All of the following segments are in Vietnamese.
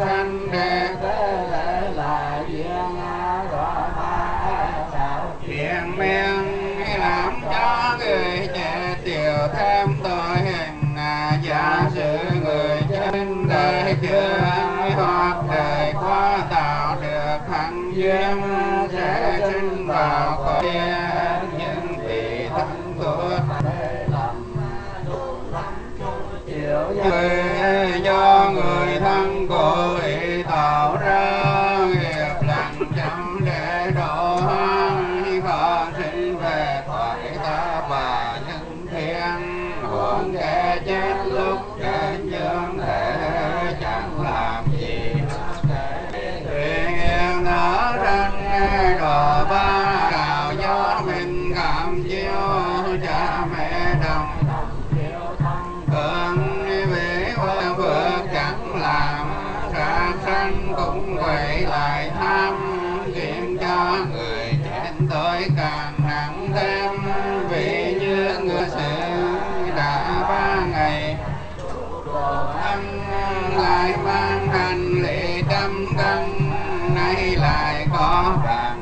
sanh đệ tế lễ là duyên rõ ba đạo thiện miên làm cho người trẻ tiểu thêm tội hình giả sử người trên đời chưa hoặc đời quá tạo được hạnh duyên sẽ sinh vào cõi những vị thân thuộc do người thân của ý tạo ra nghiệp lành chẳng để độ khó sinh về cõi ta bà nhân thiên huống kẻ chết lúc trên dương thể chẳng làm gì nguyện nở ranh đò ba đạo do mình cảm chiếu cha mẹ đồng sanh cũng quay lại tham khiến cho người trên tối càng nặng thêm vì như người sự đã 3 ngày ăn lại mang hành lễ trăm cân nay lại có bàn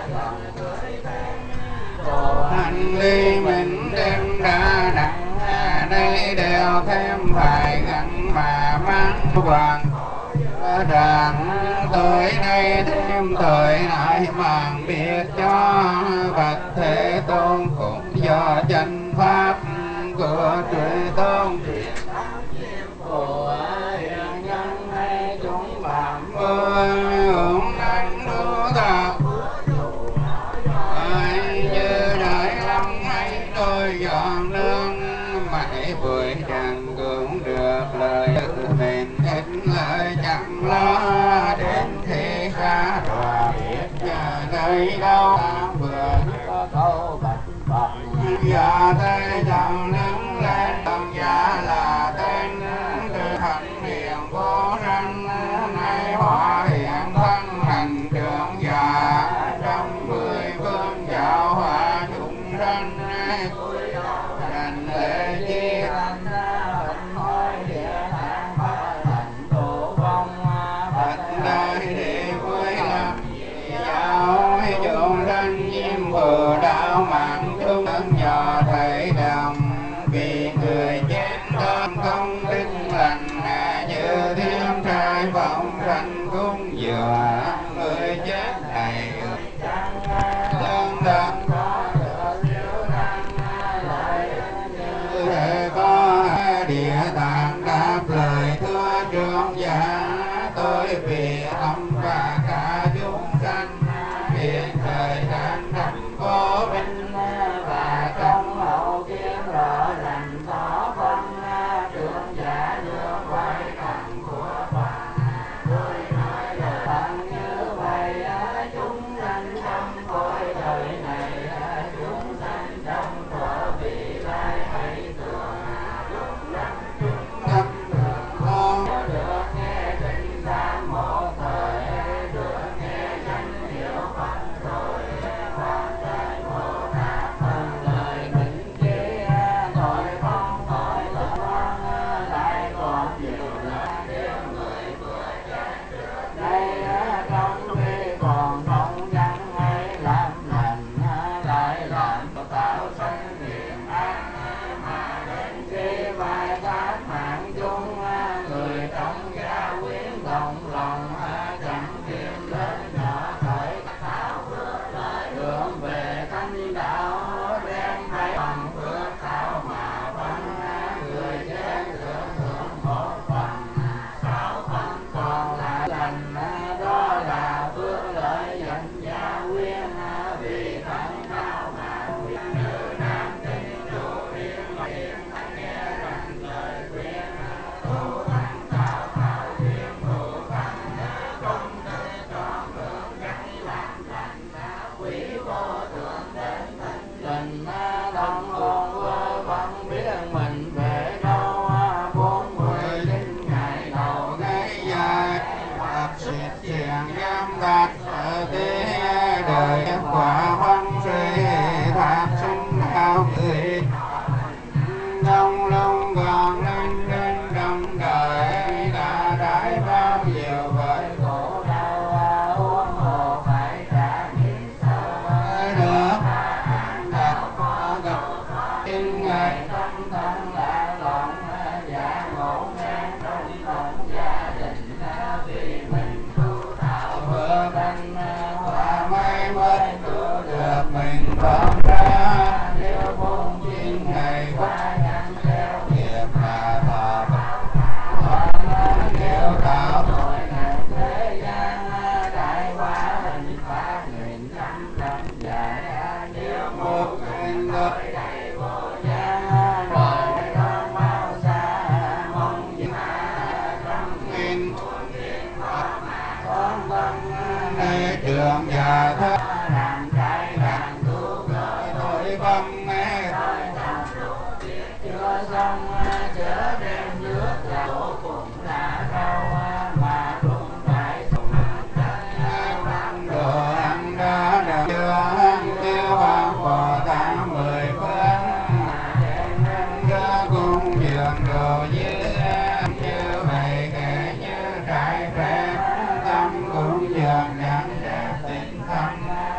hành ly mình đem ra đặng đây đều thêm vài gắn mà mang hoàng rằng tới nay thêm thời lại màng biết cho bậc Thế Tôn cũng do chân pháp của Trí Tôn của hiện nhân hay chúng phạm ương năng đô tạo như đại lâm hay đôi giòn nương mãi vui rằng cũng được lời mình ít lời chẳng lo đến khi ra đọa biết nhà đây đâu vừa có câu bạch bạch giờ đây chẳng đứng lên đồng giả là tên từ thành hiền vô sanh nay hóa hiện thân hành trưởng già trong 10 phương giáo hóa chúng sanh thành lễ chi vừa đạo mạng chúng nhờ thầy đồng vì người chết đơn không đức lành như thiên trai vọng sanh cung dừa người chết này đơn đơn thể có địa tạng đáp lời thưa trưởng giả tôi vì ông và cả chúng sanh hiện thời đang thành vô minh và trong hậu kiến rõ rành tỏ phân trưởng giả đưa quay cảnh của bạn tôi nói lời bằng như vậy chúng sanh trong cõi đời này chúng sanh trong cõi vị lai hay thường lúc năm chúng thâm thường con được nghe kinh tam một thời định vì mình tu tạo vừa bánh hoa mới mới tu được mình bóng ra nếu bốn chín ngày qua gắn theo nghiệp mà thọ nếu tạo tội ngàn thế gian đại hóa hình phạt nghìn năm năm dài nếu một nghìn đời đầy vô gian rồi con mau xa mong gì trăm nghìn con tâm nơi trường già thơ làm trái làm tu rồi tội băng chưa xong chớ đem nước là vô cùng là đau mà cũng phải dùng ăn đồ ăn đó đều chưa ăn tiêu ăn bò tháng 10 phân ra cung dường đồ dư như vậy kể như trái phép tâm cũng dường nhắn đẹp tình thâm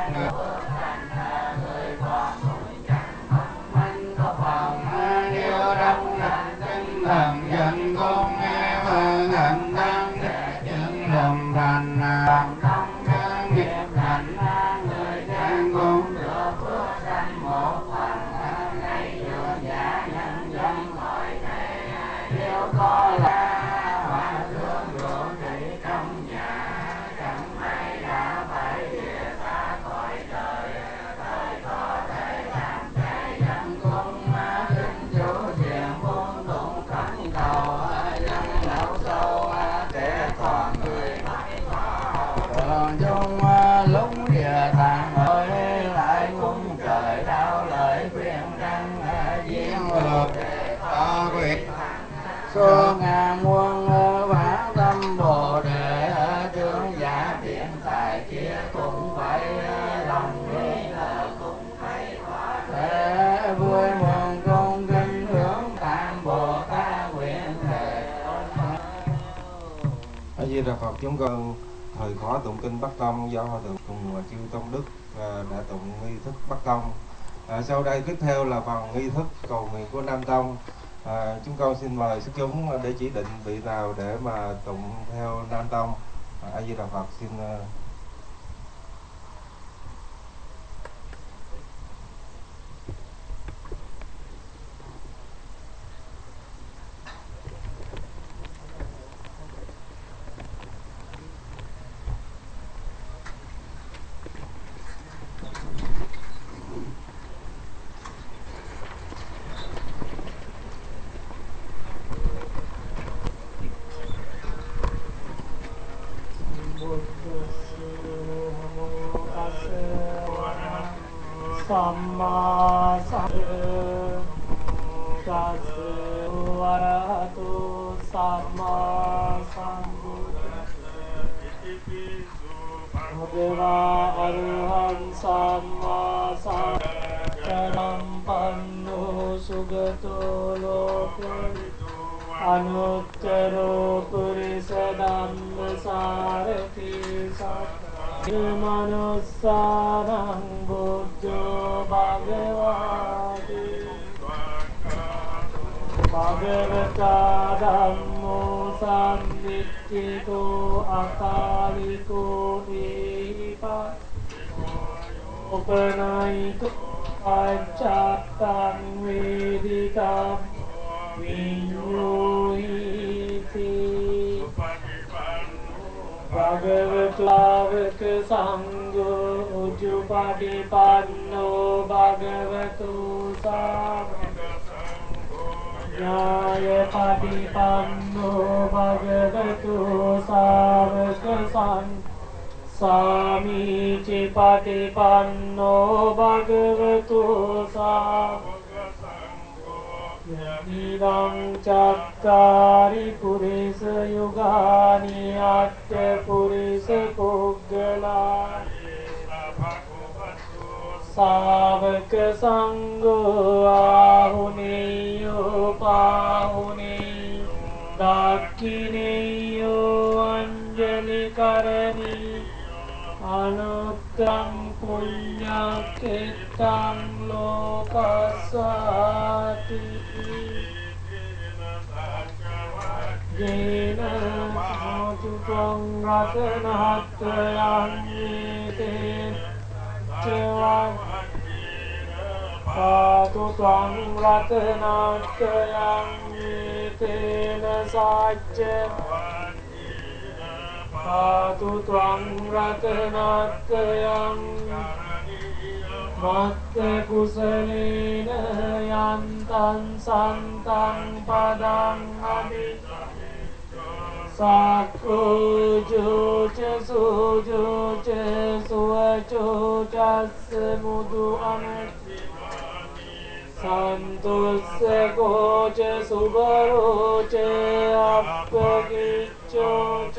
người con mình có phòng yêu đắm tinh thần dân công em thần tăng chứng lòng thành tâm chân nghiệp thành người trang cũng được phước sanh một phần này dường giả nhân dân mọi ngày nếu có là hòa thương độ trị trong nhà chẳng may đã phải địa xa khỏi đời đời có thể làm trái dân công kính chủ thiền buông tụng khẩn cầu nhân đạo sâu để còn người còn chung lúc địa tạng ơi lại cung trời đau lời khuyên rằng diễn ngược có quyết số ngàn muôn vã tâm bồ đề tướng giả biện tài kia cũng phải lòng nghĩ là cũng phải thể vui mừng công kính hướng tam bồ tát nguyện thể. A Di Đà Phật. Chúng con thời khóa tụng kinh Bắc Tông do Hòa Thượng cùng chư Tông Đức đã tụng nghi thức Bắc Tông. Sau đây tiếp theo là phần nghi thức cầu nguyện của Nam Tông. Chúng con xin mời sức chúng để chỉ định vị nào để mà tụng theo Nam Tông. A Di Đà Phật. Xin Samma Sambuddhassa Samma Sambuddhassa Deva Aruhan Samma Sambuddhassa Panno Sugato Loke Anuttaro Purisa Dhamma Sarati Manussanang Buddho Bhagavati Bhagavata Dhammo Sammittito Akaliko Ipa Upanaito Achatang Vedikam Vinyuhiti Bhagavata Sangho Ujjupatipanno Bhagavatu Sangho Nyaya Patipanno Bhagavatu Sangho Samici Patipanno Bhagavatu Sangho Idang Cattari Purisa Yugani Atte Purisa Puggala Savaka Sangho Ahuneyo Pahuneyo Dakkineyo Anjali Karani Anuttam Punya Kittang Lokasati Jena त्वं रत्नत्रयं पातु त्वं रत्नत्रयं तेन साच्यं पातु त्वं रत्नत्रयं मत्ते कुशलेन यन्तं सन्तं पदं अभि साकुजो च सुजो च सुवचो च मुदु अनति सन्तुस्य कोच सुबरो च अपगिच्चो च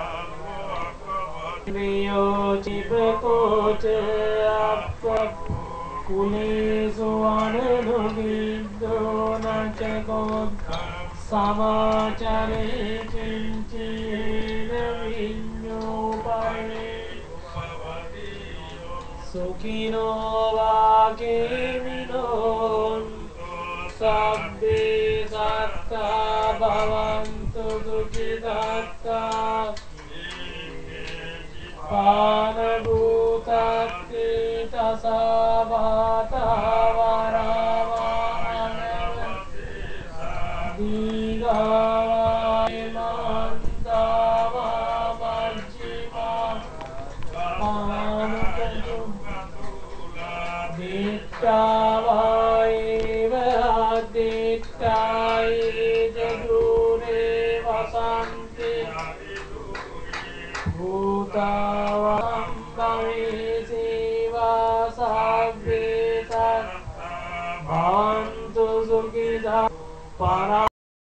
प्रियो चिपको च कुलेषु अनुगिद्धो न च समाचरे किञ्चिदेन विज्ञोपरे सुखिनो वाकेमिनो सब्बे सत्ता भवन्तु सुखिदत्ता पानभूतस्थितसावाता वरावान दीघावायमान्तावा मज्जिमा पानुकजु दिट्टावायेव दिट्टाये दूरे वसन्ति भूतावं भविष्यवा सब्बे भवन्तु सुखिदा परा